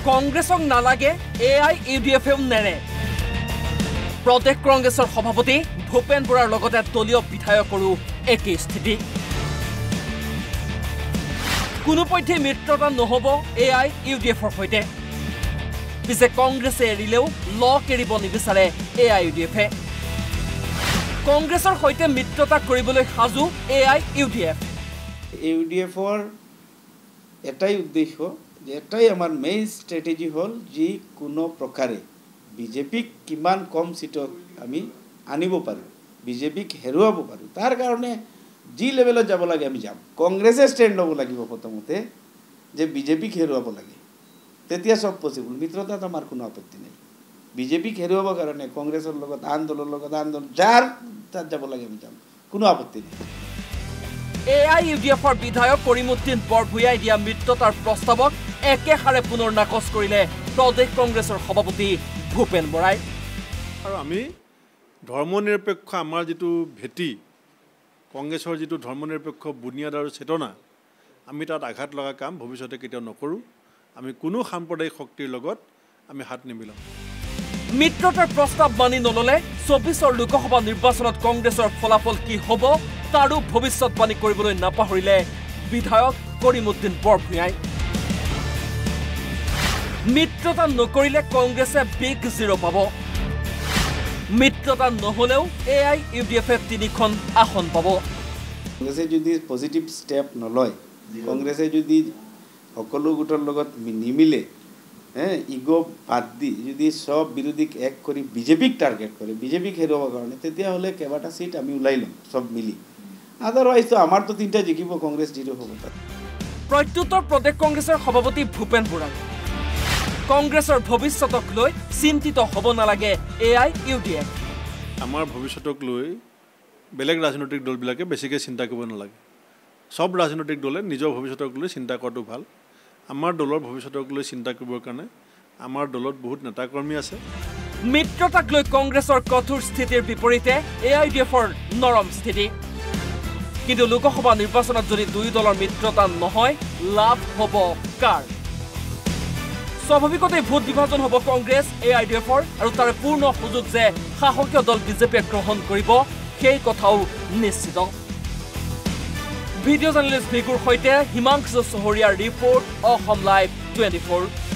কংগ্ৰেছক নালাগে AIUDF-এও নেৰে প্ৰদেশ কংগ্ৰেছৰ সভাপতি ভূপেন বৰাৰ লগতে দলীয় বিধায়কৰো একেই স্থিতি কোনোপধ্যে মিত্ৰতা নহব AIUDF-ৰ সৈতে পিছে কংগ্ৰেছে এৰিলেও লক এৰিব নিবিচাৰে AIUDF-এ কংগ্ৰেছৰ সৈতে মিত্ৰতা কৰিবলৈ সাজু AIUDF AIUDF-ৰ এটাই উদ্দেশ্য যে এটাই আমাৰ মেইন ষ্ট্ৰেটেজি হ'ল যে কোনো প্ৰকাৰে বিজেপিক কিমান কম সিটত আমি আনিব পাৰোঁ বিজেপিক হেৰুৱাব পাৰোঁ তাৰ কাৰণে যি লেভেলত যাব লাগে আমি যাম কংগ্ৰেছে ষ্টেণ্ড ল'ব লাগিব প্ৰথমতে যে বিজেপিক হেৰুৱাব লাগে তেতিয়া সব পসিবল মিত্ৰতাত আমাৰ কোনো আপত্তি নাই বিজেপিক হেৰুৱাবৰ কাৰণে কংগ্ৰেছৰ লগত আন্দোলনৰ লগত আন্দোলন যাৰ তাত যাব লাগে আমি যাম কোনো আপত্তি নাই AIUDF-ৰ বিধায়ক কৰিমুদ্দিন বৰভূঞাই দিয়া মিত্ৰতাৰ প্ৰস্তাৱক একেহাৰে পুনৰ নাকচ কৰিলে প্ৰদেশ কংগ্ৰেছৰ সভাপতি ভূপেন বৰাই আৰু আমি ধৰ্মনিৰপেক্ষ আমাৰ যেটো ভেটি কংগ্ৰেছৰ যেটো ধৰ্মনিৰপেক্ষ বুনিয়াদ আৰু চেতনা আমি তাত আঘাত লগা কাম ভৱিষ্যতে কেতিয়াও নকৰো আমি কোনো সাম্প্ৰদায়িক শক্তিৰ লগত আমি হাত নিমিলাম মিত্ৰতাৰ প্ৰস্তাৱ মানি নললে 24ৰ লোকসভা নিৰ্বাচনত কংগ্ৰেছৰ ফলাফল কি হ'ব তাৰো ভৱিষ্যতবাণী কৰিবলৈ নাপাহৰিলে বিধায়ক কৰিমুদ্দিন বৰভূঞাই মিত্ৰতা নকৰিলে কংগ্ৰেছে বিগ জিৰ' পাব মিত্ৰতা নহলেও AIUDF-এ 3খন আসন পাব কংগ্ৰেছে যদি পজিটিভ ষ্টেপ নলয় কংগ্ৰেছে যদি সকলো গোটৰ লগত নিমিলে ইগো বাদ দি যদি সব বিৰোধীক এক কৰি বিজেপিক টাৰ্গেট কৰে বিজেপিক হেৰুৱাবৰ কাৰণে তেতিয়াহ'লে কেইবাটা সিট আমি ওলাই ল'ম সব মিলি আদাৰৱাইজ তো আমাৰতো 3টা জিকিব কংগ্ৰেছ জিৰ' হ'ব তাত প্ৰত্যুত্তৰ প্ৰদেশ কংগ্ৰেছৰ সভাপতি ভূপেন বৰা কংগ্ৰেছৰ ভৱিষ্যতক লৈ চিন্তিত হ'ব নালাগে AIUDF আমাৰ ভৱিষ্যতক লৈ বেলেগ ৰাজনৈতিক দলবিলাকে বেছিকৈ চিন্তা কৰিব নালাগে সব ৰাজনৈতিক দলে নিজৰ ভৱিষ্যতক লৈ চিন্তা কৰাটো ভাল আমাৰ দলৰ ভৱিষ্যতক লৈ চিন্তা কৰিবৰ কাৰণে আমাৰ দলত বহুত নেতাকৰ্মী আছে মিত্ৰতাক লৈ কংগ্ৰেছৰ কঠোৰ স্থিতিৰ বিপৰীতে AIUDF-ৰ নৰম স্থিতি কিন্তু লোকসভা নিৰ্বাচনত যদি দুই দলৰ মিত্ৰতা নহয় লাভ হ'ব কাৰ স্বাভাৱিকতে ভোট বিভাজন হ'ব কংগ্ৰেছ AIUDF-ৰ আৰু তাৰ পূৰ্ণ সুযোগ যে শাসকীয় দল বিজেপিয়ে গ্ৰহণ কৰিব সেই কথাও নিশ্চিত ভিডিঅ' জাৰ্নেলিষ্ট ভিগুৰ সৈতে হিমাংশু চহৰীয়াৰ ৰিপৰ্ট অসম লাইভ 24